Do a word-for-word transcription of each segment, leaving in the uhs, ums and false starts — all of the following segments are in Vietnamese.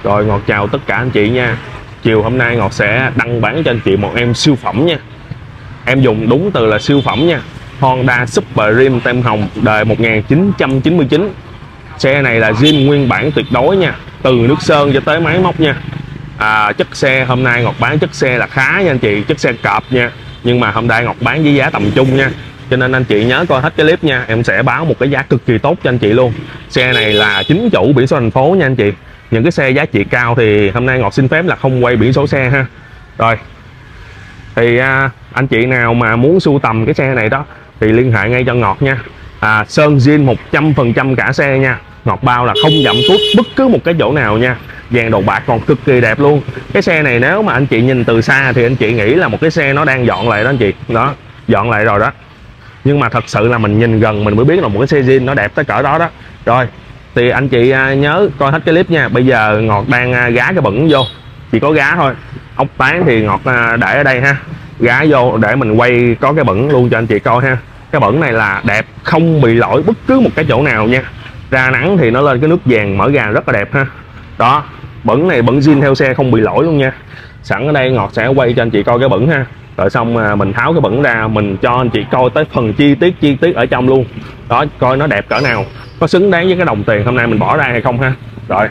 Rồi Ngọt chào tất cả anh chị nha. Chiều hôm nay Ngọt sẽ đăng bán cho anh chị một em siêu phẩm nha. Em dùng đúng từ là siêu phẩm nha. Honda Super Dream tem hồng đời một nghìn chín trăm chín mươi chín. Xe này là zin nguyên bản tuyệt đối nha, từ nước sơn cho tới máy móc nha. à, Chất xe hôm nay Ngọt bán chất xe là khá nha anh chị, chất xe cọp nha. Nhưng mà hôm nay Ngọt bán với giá tầm trung nha, cho nên anh chị nhớ coi hết cái clip nha. Em sẽ báo một cái giá cực kỳ tốt cho anh chị luôn. Xe này là chính chủ biển số thành phố nha anh chị. Những cái xe giá trị cao thì hôm nay Ngọt xin phép là không quay biển số xe ha. Rồi thì à, anh chị nào mà muốn sưu tầm cái xe này đó thì liên hệ ngay cho Ngọt nha. à, Sơn zin một trăm phần trăm cả xe nha. Ngọt bao là không dặm tuốt bất cứ một cái chỗ nào nha. Dàn đầu bạc còn cực kỳ đẹp luôn. Cái xe này nếu mà anh chị nhìn từ xa thì anh chị nghĩ là một cái xe nó đang dọn lại đó anh chị. Đó, dọn lại rồi đó. Nhưng mà thật sự là mình nhìn gần mình mới biết là một cái xe zin nó đẹp tới cỡ đó đó. Rồi thì anh chị nhớ coi hết cái clip nha. Bây giờ Ngọt đang gá cái bẩn vô, chỉ có gá thôi. Ốc tán thì Ngọt để ở đây ha, gá vô để mình quay có cái bẩn luôn cho anh chị coi ha. Cái bẩn này là đẹp, không bị lỗi bất cứ một cái chỗ nào nha. Ra nắng thì nó lên cái nước vàng mở ra rất là đẹp ha. Đó, bẩn này bẩn zin theo xe không bị lỗi luôn nha. Sẵn ở đây Ngọt sẽ quay cho anh chị coi cái bẩn ha. Rồi xong mình tháo cái bẩn ra, mình cho anh chị coi tới phần chi tiết chi tiết ở trong luôn. Đó, coi nó đẹp cỡ nào, có xứng đáng với cái đồng tiền hôm nay mình bỏ ra hay không ha. Rồi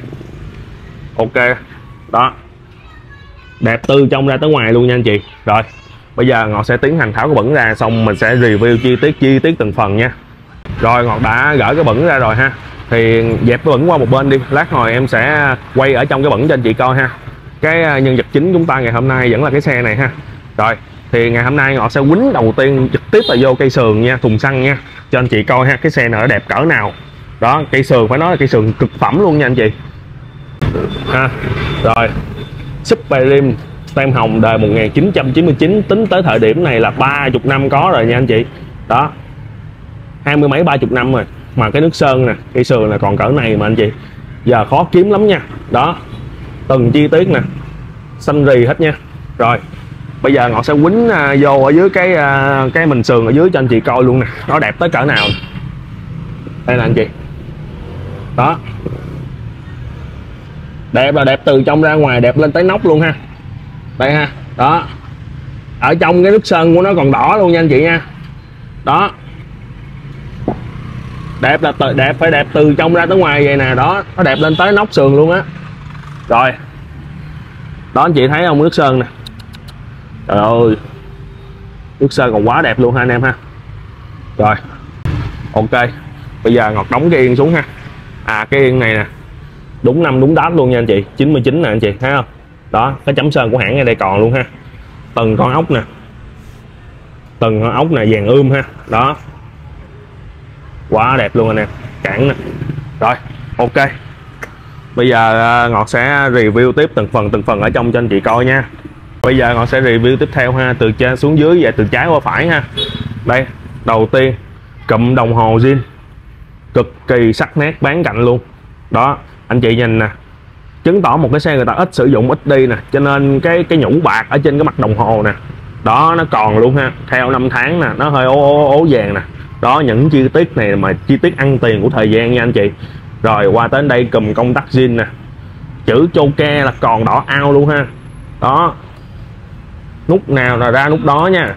ok, đó, đẹp từ trong ra tới ngoài luôn nha anh chị. Rồi bây giờ Ngọt sẽ tiến hành tháo cái bẩn ra, xong mình sẽ review chi tiết chi tiết từng phần nha. Rồi Ngọt đã gỡ cái bẩn ra rồi ha, thì dẹp cái bẩn qua một bên đi, lát hồi em sẽ quay ở trong cái bẩn cho anh chị coi ha. Cái nhân vật chính chúng ta ngày hôm nay vẫn là cái xe này ha. Rồi thì ngày hôm nay Ngọt sẽ quýnh đầu tiên trực tiếp là vô cây sườn nha, thùng xăng nha, cho anh chị coi ha, cái xe này nó đẹp cỡ nào. Đó, cây sườn phải nói là cây sườn cực phẩm luôn nha anh chị ha. Rồi Super Dream tem hồng đời một nghìn chín trăm chín mươi chín, tính tới thời điểm này là ba mươi năm có rồi nha anh chị. Đó, hai mươi mấy ba mươi năm rồi mà cái nước sơn nè, cây sườn là còn cỡ này mà anh chị, giờ khó kiếm lắm nha. Đó, từng chi tiết nè, xanh rì hết nha. Rồi bây giờ Ngọt sẽ quýnh uh, vô ở dưới cái uh, cái mình sườn ở dưới cho anh chị coi luôn nè, nó đẹp tới cỡ nào. Đây là anh chị, đó, đẹp là đẹp từ trong ra ngoài, đẹp lên tới nóc luôn ha. Đây ha, đó, ở trong cái nước sơn của nó còn đỏ luôn nha anh chị nha. Đó, đẹp là đẹp, phải đẹp từ trong ra tới ngoài vậy nè. Đó, nó đẹp lên tới nóc sườn luôn á. Rồi đó, anh chị thấy không, nước sơn nè, trời ơi, nước sơn còn quá đẹp luôn ha anh em ha. Rồi ok, bây giờ Ngọt đóng cái yên xuống ha. À, cái yên này nè, đúng năm đúng đát luôn nha anh chị, chín mươi chín nè anh chị thấy không. Đó, cái chấm sơn của hãng ngay đây còn luôn ha. Từng con ốc nè, từng con ốc nè, vàng ươm ha. Đó, quá đẹp luôn anh em, cản nè. Rồi ok, bây giờ Ngọt sẽ review tiếp từng phần từng phần ở trong cho anh chị coi nha. Bây giờ Ngọt sẽ review tiếp theo ha, từ trên xuống dưới và từ trái qua phải ha. Đây, đầu tiên cụm đồng hồ zin cực kỳ sắc nét bán cạnh luôn. Đó, anh chị nhìn nè, chứng tỏ một cái xe người ta ít sử dụng, ít đi nè, cho nên cái cái nhũ bạc ở trên cái mặt đồng hồ nè, đó, nó còn luôn ha. Theo năm tháng nè, nó hơi ố, ố, ố vàng nè. Đó, những chi tiết này mà chi tiết ăn tiền của thời gian nha anh chị. Rồi qua tới đây cùm công tắc zin nè, chữ Choke là còn đỏ ao luôn ha. Đó, nút nào là ra nút đó nha.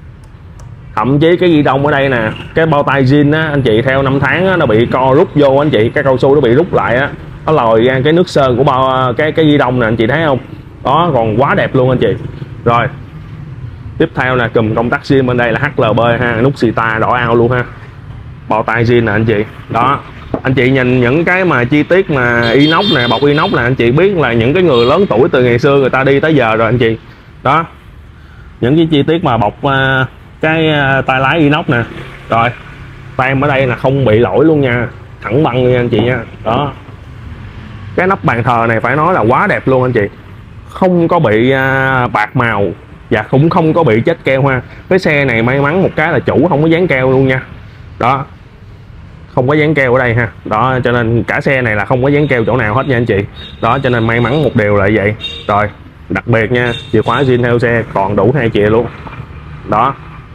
Thậm chí cái ghi đông ở đây nè, cái bao tay zin á anh chị, theo năm tháng á, nó bị co rút vô anh chị, cái cao su nó bị rút lại á, nó lòi ra cái nước sơn của bao cái cái ghi đông nè anh chị thấy không. Đó, còn quá đẹp luôn anh chị. Rồi tiếp theo là cùm công tắc zin bên đây là hát lờ bê ha, nút xì ta đỏ ao luôn ha, bao tay zin nè anh chị. Đó, anh chị nhìn những cái mà chi tiết mà inox nè, bọc inox nè, anh chị biết là những cái người lớn tuổi từ ngày xưa người ta đi tới giờ rồi anh chị. Đó, những cái chi tiết mà bọc uh, cái uh, tay lái inox nè. Rồi tem ở đây là không bị lỗi luôn nha, thẳng băng nha anh chị nha. Đó, cái nắp bàn thờ này phải nói là quá đẹp luôn anh chị, không có bị uh, bạc màu và cũng không có bị chết keo ha. Cái xe này may mắn một cái là chủ không có dán keo luôn nha. Đó, không có dán keo ở đây ha. Đó, cho nên cả xe này là không có dán keo chỗ nào hết nha anh chị. Đó, cho nên may mắn một điều là vậy. Rồi đặc biệt nha, chìa khóa zin theo xe còn đủ hai chìa luôn. Đó,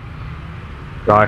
rồi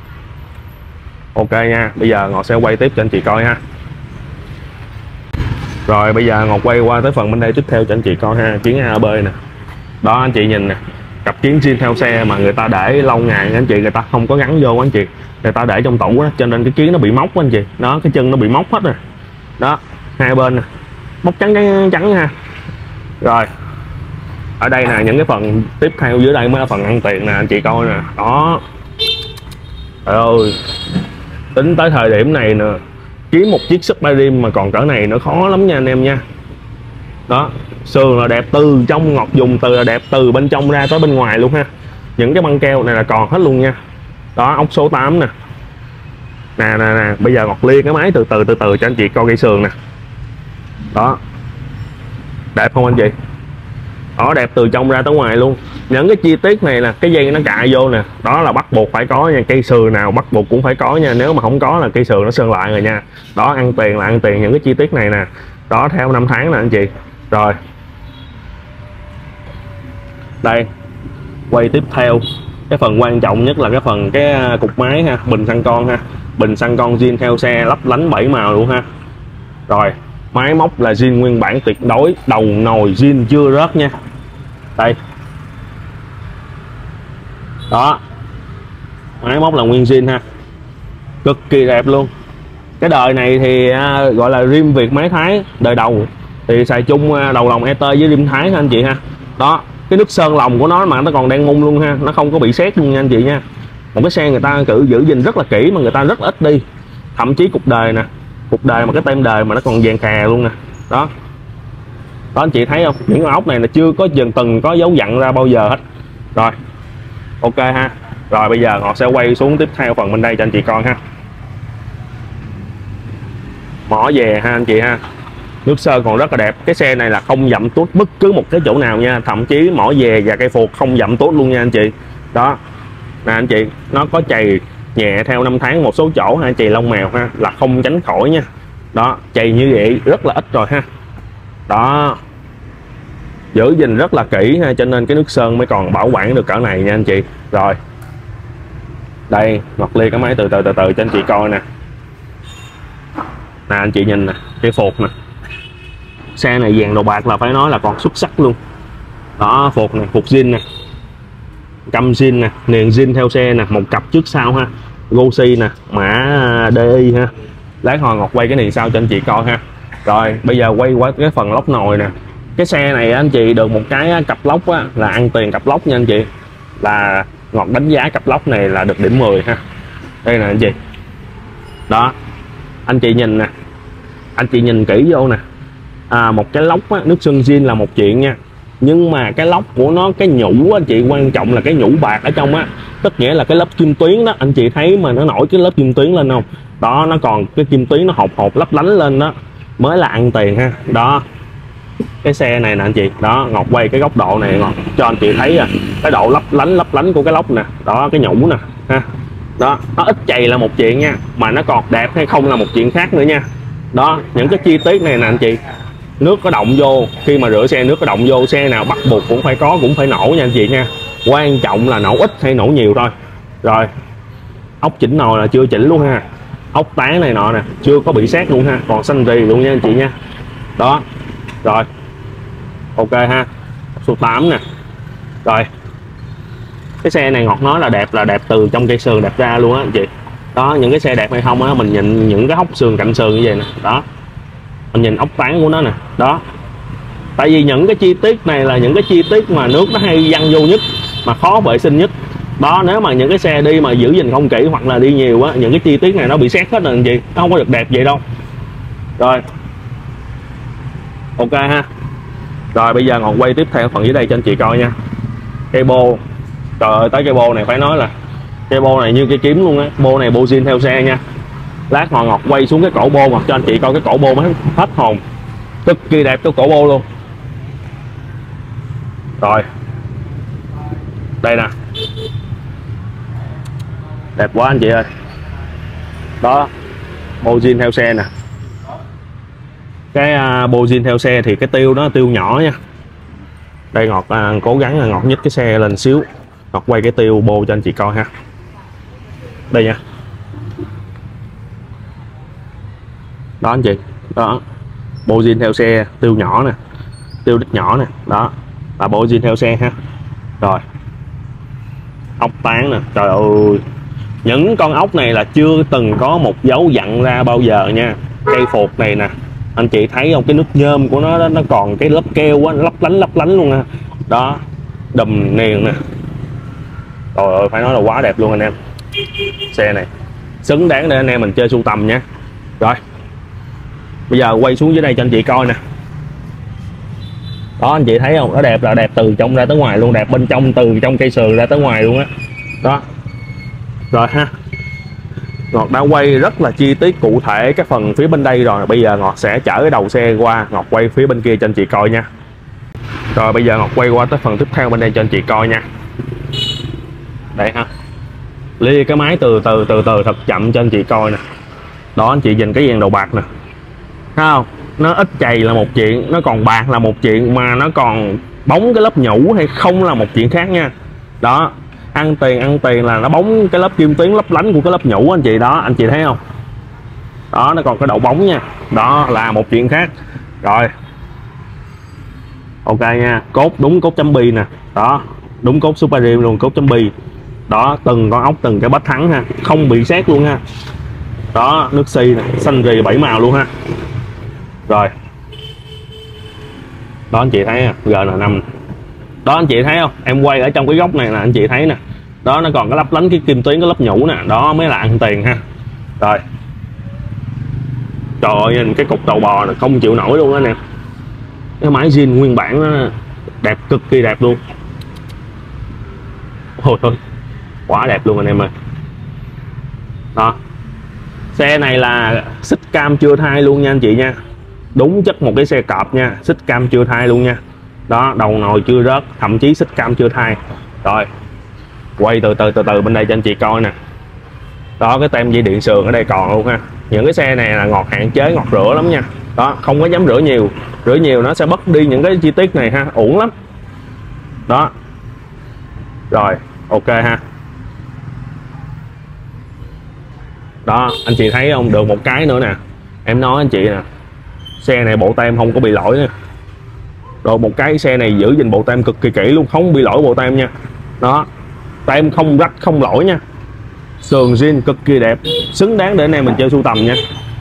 ok nha. Bây giờ Ngọt sẽ quay tiếp cho anh chị coi ha. Rồi bây giờ Ngọc quay qua tới phần bên đây tiếp theo cho anh chị coi ha, kiến a bê nè. Đó anh chị nhìn nè, cặp kiến zin theo xe mà người ta để lâu ngày anh chị, người ta không có gắn vô anh chị, người ta để trong tủ đó, cho nên cái kiến nó bị móc anh chị. Đó, cái chân nó bị móc hết rồi. Đó, hai bên nè, móc trắng trắng trắng ha. Rồi ở đây nè, những cái phần tiếp theo dưới đây mới là phần ăn tiền nè anh chị coi nè. Đó, trời ơi, tính tới thời điểm này nè, kiếm một chiếc Supreme mà còn cỡ này nữa khó lắm nha anh em nha. Đó, sườn là đẹp từ trong, Ngọt dùng từ là đẹp từ bên trong ra tới bên ngoài luôn ha. Những cái băng keo này là còn hết luôn nha. Đó, ốc số tám nè. Nè nè nè, bây giờ Ngọt lia cái máy từ từ từ từ cho anh chị coi cây sườn nè. Đó, đẹp không anh chị? Đó, đẹp từ trong ra tới ngoài luôn. Những cái chi tiết này nè, cái dây nó cài vô nè, đó là bắt buộc phải có nha. Cây sườn nào bắt buộc cũng phải có nha, nếu mà không có là cây sườn nó sơn lại rồi nha. Đó, ăn tiền là ăn tiền những cái chi tiết này nè. Đó, theo năm tháng nè anh chị. Rồi đây, quay tiếp theo cái phần quan trọng nhất là cái phần cái cục máy ha, bình xăng con ha. Bình xăng con zin theo xe, lấp lánh bảy màu luôn ha. Rồi máy móc là zin nguyên bản tuyệt đối, đầu nồi zin chưa rớt nha. Đây, đó, máy móc là nguyên zin ha, cực kỳ đẹp luôn. Cái đời này thì à, gọi là rim Việt máy Thái đời đầu thì xài chung à, đầu lòng e tê với rim Thái ha anh chị ha. Đó, cái nước sơn lòng của nó mà nó còn đang mung luôn ha, nó không có bị sét luôn nha anh chị nha. Một cái xe người ta cử giữ gìn rất là kỹ mà người ta rất là ít đi. Thậm chí cục đời nè, cục đời mà cái tem đời mà nó còn vàng khè luôn nè. Đó, đó anh chị thấy không, những con ốc này là chưa có dần từng có dấu dặn ra bao giờ hết. Rồi ok ha. Rồi bây giờ họ sẽ quay xuống tiếp theo phần bên đây cho anh chị coi ha. Mỏ về ha anh chị ha, nước sơn còn rất là đẹp. Cái xe này là không dặm tuốt bất cứ một cái chỗ nào nha, thậm chí mỏ về và cây phuộc không dặm tuốt luôn nha anh chị. Đó nè anh chị, nó có chày nhẹ theo năm tháng một số chỗ ha anh chị, lông mèo ha, là không tránh khỏi nha. Đó, chày như vậy rất là ít rồi ha. Đó, giữ gìn rất là kỹ ha, cho nên cái nước sơn mới còn bảo quản được cỡ này nha anh chị. Rồi đây, Ngọc lia cái máy từ từ từ từ cho anh chị coi nè. Nè anh chị nhìn nè, cái phuộc nè, xe này vàng đồ bạc là phải nói là còn xuất sắc luôn. Đó, phuộc này, phuộc zin nè, căm zin nè, niền zin theo xe nè, một cặp trước sau ha, Gosi nè, mã đê i ha. Lát hồi Ngọc quay cái niền sau cho anh chị coi ha. Rồi bây giờ quay qua cái phần lốc nồi nè. Cái xe này anh chị được một cái cặp lốc á, là ăn tiền cặp lốc nha anh chị, là Ngọc đánh giá cặp lốc này là được điểm mười ha. Đây nè anh chị. Đó, anh chị nhìn nè, anh chị nhìn kỹ vô nè. À, một cái lốc á, nước sơn zin là một chuyện nha, nhưng mà cái lốc của nó, cái nhũ anh chị, quan trọng là cái nhũ bạc ở trong á, tức nghĩa là cái lớp kim tuyến đó, anh chị thấy mà nó nổi cái lớp kim tuyến lên không? Đó, nó còn cái kim tuyến nó hột hột lấp lánh lên đó mới là ăn tiền ha. Đó, cái xe này nè anh chị. Đó, Ngọc quay cái góc độ này Ngọc cho anh chị thấy à, cái độ lấp lánh lấp lánh của cái lốc nè. Đó, cái nhũ nè ha. Đó, nó ít chày là một chuyện nha, mà nó còn đẹp hay không là một chuyện khác nữa nha. Đó, những cái chi tiết này nè anh chị, nước có động vô, khi mà rửa xe nước có động vô, xe nào bắt buộc cũng phải có, cũng phải nổ nha anh chị nha. Quan trọng là nổ ít hay nổ nhiều thôi. Rồi ốc chỉnh nồi là chưa chỉnh luôn ha, ốc tán này nọ nè chưa có bị sát luôn ha, còn xanh rì luôn nha anh chị nha. Đó, rồi ok ha, số tám nè. Rồi cái xe này Ngọt nói là đẹp là đẹp từ trong cây sườn đẹp ra luôn á anh chị. Đó, những cái xe đẹp hay không á, mình nhìn những cái hốc sườn cạnh sườn như vậy nè. Đó, mình nhìn ốc tán của nó nè. Đó, tại vì những cái chi tiết này là những cái chi tiết mà nước nó hay văng vô nhất, mà khó vệ sinh nhất. Đó, nếu mà những cái xe đi mà giữ gìn không kỹ hoặc là đi nhiều á, những cái chi tiết này nó bị xét hết rồi anh chị, nó không có được đẹp vậy đâu. Rồi ok ha. Rồi bây giờ Ngọc quay tiếp theo phần dưới đây cho anh chị coi nha. Cây bô, trời ơi, tới cây bô này phải nói là cây bô này như cây kiếm luôn á. Bô này bô zin theo xe nha. Lát hồi Ngọc quay xuống cái cổ bô Ngọc cho anh chị coi cái cổ bô mới hết hồn, cực kỳ đẹp cái cổ bô luôn. Rồi đây nè, đẹp quá anh chị ơi. Đó, bô zin theo xe nè. Cái uh, bô zin theo xe thì cái tiêu đó tiêu nhỏ nha. Đây Ngọt uh, cố gắng là Ngọt nhích cái xe lên xíu, Ngọt quay cái tiêu bô cho anh chị coi ha. Đây nha. Đó anh chị. Đó, Bộ zin theo xe, tiêu nhỏ nè, tiêu đít nhỏ nè, đó là bộ zin theo xe ha. Rồi ốc tán nè, trời ơi, những con ốc này là chưa từng có một dấu dặn ra bao giờ nha. Cây phột này nè, anh chị thấy không, cái nước nhôm của nó nó còn cái lớp keo á, lấp lánh lấp lánh luôn ha. Đó, đùm niền nè, trời ơi, phải nói là quá đẹp luôn anh em. Xe này xứng đáng để anh em mình chơi sưu tầm nha. Rồi bây giờ quay xuống dưới đây cho anh chị coi nè. Đó anh chị thấy không, nó đẹp là đẹp từ trong ra tới ngoài luôn, đẹp bên trong từ trong cây sườn ra tới ngoài luôn á. Đó. Đó rồi ha, Ngọt đã quay rất là chi tiết cụ thể các phần phía bên đây rồi. Bây giờ Ngọt sẽ chở cái đầu xe qua, Ngọt quay phía bên kia cho anh chị coi nha. Rồi bây giờ Ngọt quay qua tới phần tiếp theo bên đây cho anh chị coi nha. Đây ha, lia cái máy từ từ từ từ thật chậm cho anh chị coi nè. Đó anh chị nhìn cái dàn đầu bạc nè, thấy không, nó ít chày là một chuyện, nó còn bạc là một chuyện, mà nó còn bóng cái lớp nhũ hay không là một chuyện khác nha. Đó, ăn tiền ăn tiền là nó bóng cái lớp kim tuyến lấp lánh của cái lớp nhũ anh chị. Đó anh chị thấy không, đó nó còn cái độ bóng nha, đó là một chuyện khác. Rồi ok nha, cốt đúng cốt chấm bi nè, đó đúng cốt Super Rim luôn, cốt chấm bi. Đó, từng con ốc từng cái bách thắng ha, không bị sét luôn ha. Đó, nước xi nè, xanh rì bảy màu luôn ha. Rồi đó anh chị thấy G N năm. Đó anh chị thấy không, em quay ở trong cái góc này là anh chị thấy nè, đó nó còn cái lấp lánh cái kim tuyến, cái lớp nhũ nè, đó mới là ăn tiền ha. Rồi trời ơi, nhìn cái cục đầu bò này không chịu nổi luôn đó nè. Cái máy zin nguyên bản đó, đẹp cực kỳ đẹp luôn. Ôi thôi, quá đẹp luôn anh em ơi. Đó, xe này là xích cam chưa thay luôn nha anh chị nha, đúng chất một cái xe cọp nha, xích cam chưa thay luôn nha. Đó, đầu nồi chưa rớt, thậm chí xích cam chưa thay. Rồi quay từ từ từ từ bên đây cho anh chị coi nè. Đó, cái tem dây điện sườn ở đây còn luôn ha. Những cái xe này là Ngọt hạn chế Ngọt rửa lắm nha. Đó, không có dám rửa nhiều, rửa nhiều nó sẽ mất đi những cái chi tiết này ha, uổng lắm. Đó rồi ok ha. Đó anh chị thấy không, được một cái nữa nè, em nói anh chị nè, xe này bộ tem không có bị lỗi nè. Rồi một cái xe này giữ gìn bộ tem cực kỳ kỹ luôn, không bị lỗi bộ tem nha. Đó, tem không rách không lỗi nha, sườn zin cực kỳ đẹp, xứng đáng để anh em mình chơi sưu tầm nha.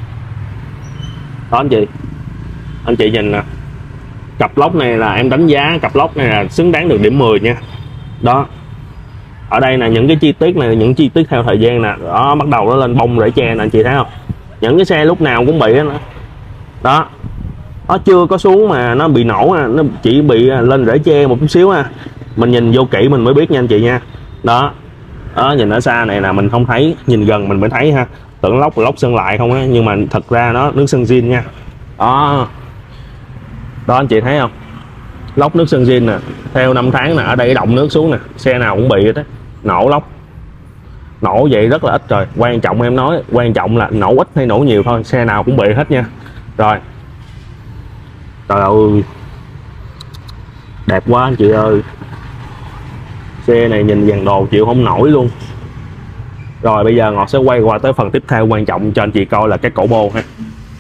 Đó anh chị, anh chị nhìn nè, cặp lốc này là em đánh giá cặp lốc này là xứng đáng được điểm mười nha. Đó, ở đây là những cái chi tiết này, những chi tiết theo thời gian nè, đó bắt đầu nó lên bông rễ tre nè, anh chị thấy không, những cái xe lúc nào cũng bị đó. Đó, nó chưa có xuống mà nó bị nổ, nó chỉ bị lên rễ tre một chút xíu ha, mình nhìn vô kỹ mình mới biết nha anh chị nha. Đó, đó nhìn ở xa này là mình không thấy, nhìn gần mình mới thấy ha, tưởng lốc lốc sơn lại không á, nhưng mà thật ra nó nước sơn zin nha. Đó, đó anh chị thấy không, lốc nước sơn zin nè, theo năm tháng nè, ở đây động nước xuống nè, xe nào cũng bị đó, nổ lốc. Nổ vậy rất là ít rồi, quan trọng em nói quan trọng là nổ ít hay nổ nhiều thôi, xe nào cũng bị hết nha. Rồi trời ơi, đẹp quá anh chị ơi, xe này nhìn dàn đồ chịu không nổi luôn. Rồi bây giờ Ngọt sẽ quay qua tới phần tiếp theo quan trọng cho anh chị coi là cái cổ bô ha.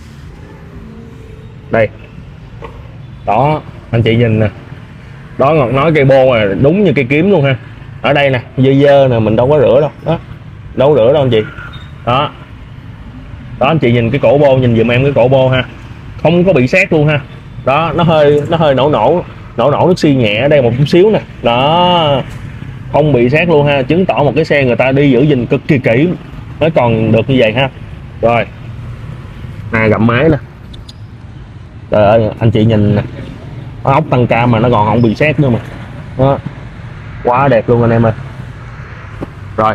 Đây, đó anh chị nhìn nè, đó Ngọt nói cây bô là đúng như cây kiếm luôn ha. Ở đây nè, dơ dơ nè, mình đâu có rửa đâu, đó đâu rửa đâu anh chị. Đó, đó anh chị nhìn cái cổ bô, nhìn giùm em cái cổ bô ha, không có bị sét luôn ha. Đó, nó hơi nó hơi nổ nổ nổ nổ nước xi nhẹ ở đây một chút xíu nè. Đó, không bị sét luôn ha, chứng tỏ một cái xe người ta đi giữ gìn cực kỳ kỹ mới còn được như vậy ha. Rồi hai gầm máy nè, trời ơi anh chị nhìn nè, ốc tăng cam mà nó còn không bị sét nữa mà. Đó, quá đẹp luôn anh em ơi. Rồi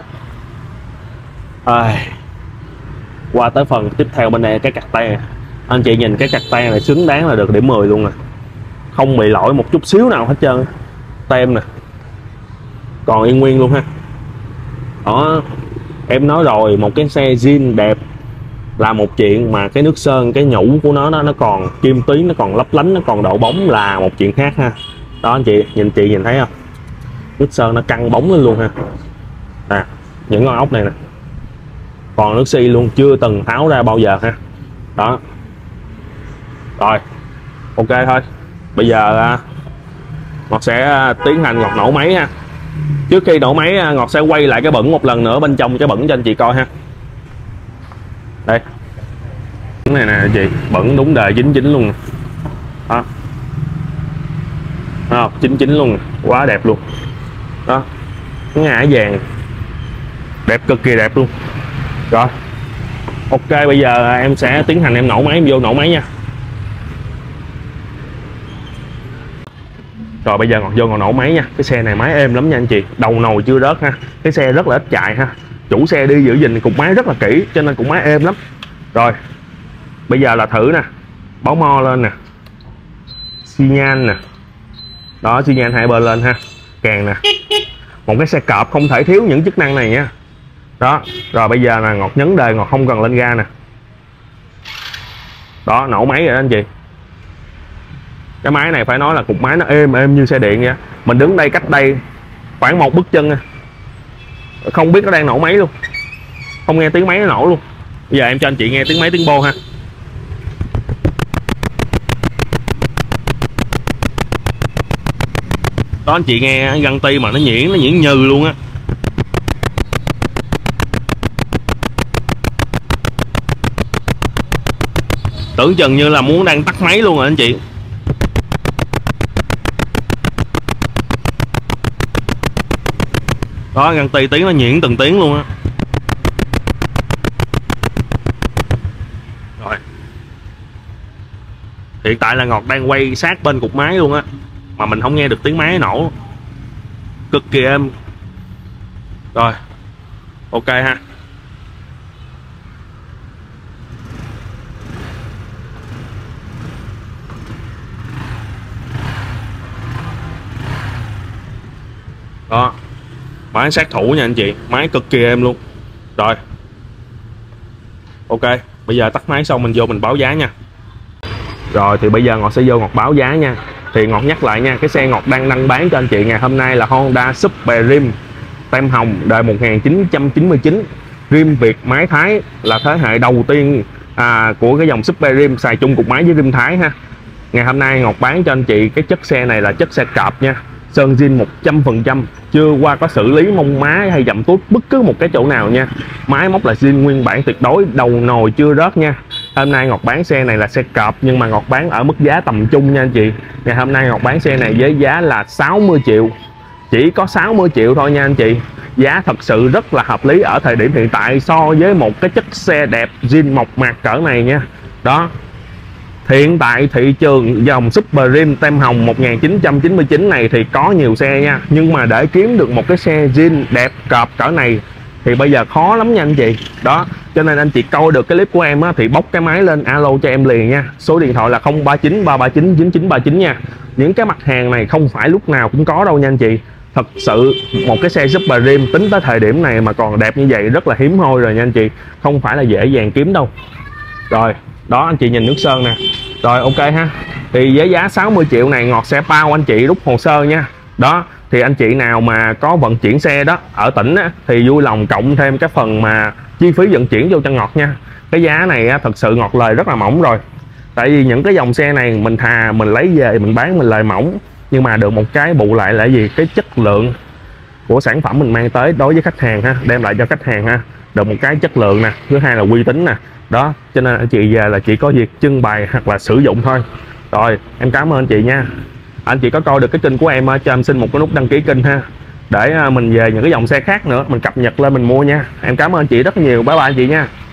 à, qua tới phần tiếp theo bên đây cái cặt tay, anh chị nhìn cái cặt tay này xứng đáng là được điểm mười luôn nè, không bị lỗi một chút xíu nào hết trơn. Tem nè còn yên nguyên luôn ha. Đó, em nói rồi, một cái xe zin đẹp là một chuyện, mà cái nước sơn, cái nhũ của nó nó, nó còn kim tuyến, nó còn lấp lánh, nó còn độ bóng là một chuyện khác ha. Đó anh chị nhìn, chị nhìn thấy không, nước sơn nó căng bóng lên luôn ha. À, những con ốc này nè còn nước xi luôn, chưa từng tháo ra bao giờ ha. Đó, Rồi ok thôi, bây giờ Ngọt sẽ tiến hành Ngọt nổ máy ha. Trước khi nổ máy Ngọt sẽ quay lại cái bẩn một lần nữa bên trong cái bẩn cho anh chị coi ha. Đây, cái này nè anh chị, bẩn đúng đời chín chín luôn đó, đó chín chín luôn, quá đẹp luôn đó, ngã vàng đẹp, cực kỳ đẹp luôn. Rồi ok, bây giờ em sẽ tiến hành em nổ máy, em vô nổ máy nha. Rồi bây giờ Ngọt vô Ngọt nổ máy nha. Cái xe này máy êm lắm nha anh chị, đầu nồi chưa rớt ha. Cái xe rất là ít chạy ha, chủ xe đi giữ gìn cục máy rất là kỹ cho nên cục máy êm lắm. Rồi bây giờ là thử nè, báo mo lên nè, xi nhan nè, đó xi nhan hai bên lên ha, kèn nè. Một cái xe cọp không thể thiếu những chức năng này nha. Đó, rồi bây giờ là Ngọt nhấn đề, Ngọt không cần lên ga nè. Đó, nổ máy rồi đó anh chị. Cái máy này phải nói là cục máy nó êm êm như xe điện vậy. Mình đứng đây cách đây khoảng một bước chân không biết nó đang nổ máy luôn, không nghe tiếng máy nó nổ luôn. Bây giờ em cho anh chị nghe tiếng máy tiếng bô ha. Đó anh chị nghe găng ti mà nó nhuyễn, nó nhuyễn nhừ luôn á. Tưởng chừng như là muốn đang tắt máy luôn rồi anh chị. Đó, găng ti tiếng nó nhuyễn từng tiếng luôn á. Rồi hiện tại là Ngọt đang quay sát bên cục máy luôn á, mà mình không nghe được tiếng máy nổ, cực kỳ êm. Rồi ok ha. Đó, máy sát thủ nha anh chị, máy cực kỳ êm luôn. Rồi ok, bây giờ tắt máy xong mình vô mình báo giá nha. Rồi thì bây giờ Ngọt sẽ vô Ngọt báo giá nha. Thì Ngọt nhắc lại nha, cái xe Ngọt đang đăng bán cho anh chị ngày hôm nay là Honda Super Dream tem hồng đời một nghìn chín trăm chín mươi chín, rim Việt máy Thái, là thế hệ đầu tiên à, của cái dòng Super Dream xài chung cục máy với rim Thái ha. Ngày hôm nay Ngọt bán cho anh chị cái chất xe này là chất xe cọp nha, sơn zin một trăm phần trăm, chưa qua có xử lý mông má hay dặm tuốt bất cứ một cái chỗ nào nha. Máy móc là zin nguyên bản tuyệt đối, đầu nồi chưa rớt nha. Hôm nay Ngọt bán xe này là xe cọp nhưng mà Ngọt bán ở mức giá tầm trung nha anh chị. Ngày hôm nay Ngọt bán xe này với giá là sáu mươi triệu, chỉ có sáu mươi triệu thôi nha anh chị. Giá thật sự rất là hợp lý ở thời điểm hiện tại so với một cái chất xe đẹp zin mộc mạc cỡ này nha. Đó, hiện tại thị trường dòng Super Dream tem hồng một nghìn chín trăm chín mươi chín này thì có nhiều xe nha, nhưng mà để kiếm được một cái xe zin đẹp cọp cỡ này thì bây giờ khó lắm nha anh chị. Đó, cho nên anh chị coi được cái clip của em á, thì bóc cái máy lên alo cho em liền nha. Số điện thoại là không ba chín ba ba chín chín chín ba chín nha. Những cái mặt hàng này không phải lúc nào cũng có đâu nha anh chị. Thật sự một cái xe Super Dream tính tới thời điểm này mà còn đẹp như vậy rất là hiếm hoi rồi nha anh chị, không phải là dễ dàng kiếm đâu. Rồi đó, anh chị nhìn nước sơn nè. Rồi ok ha, thì với giá sáu mươi triệu này Ngọt sẽ bao anh chị rút hồ sơ nha. Đó, thì anh chị nào mà có vận chuyển xe đó ở tỉnh á, thì vui lòng cộng thêm cái phần mà chi phí vận chuyển vô cho Ngọt nha. Cái giá này á, thật sự Ngọt lời rất là mỏng rồi. Tại vì những cái dòng xe này mình thà mình lấy về mình bán mình lời mỏng, nhưng mà được một cái bù lại là gì? Cái chất lượng của sản phẩm mình mang tới đối với khách hàng ha, đem lại cho khách hàng ha, được một cái chất lượng nè, thứ hai là uy tín nè. Đó, cho nên anh chị về là chỉ có việc trưng bày hoặc là sử dụng thôi. Rồi em cảm ơn anh chị nha. Anh chị có coi được cái kênh của em cho em xin một cái nút đăng ký kênh ha, để mình về những cái dòng xe khác nữa mình cập nhật lên mình mua nha. Em cảm ơn anh chị rất nhiều, bye bye anh chị nha.